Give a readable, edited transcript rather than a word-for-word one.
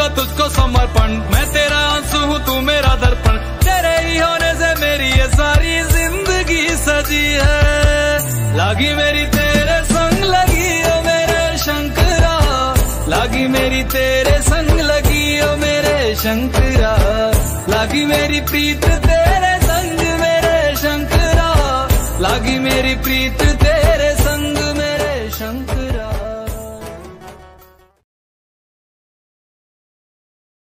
दूंगा तुझको समर्पण, मैं तेरा आंसू हूँ तू मेरा दर्पण, तेरे ही होने से मेरी ये सारी जिंदगी सजी है। लागी मेरी तेरे संग लगी ओ मेरे शंकरा, लागी मेरी तेरे संग लगी ओ मेरे शंकरा, लागी मेरी प्रीत तेरे संग मेरे शंकरा, लागी मेरी प्रीत तेरे संग मेरे शंकरा।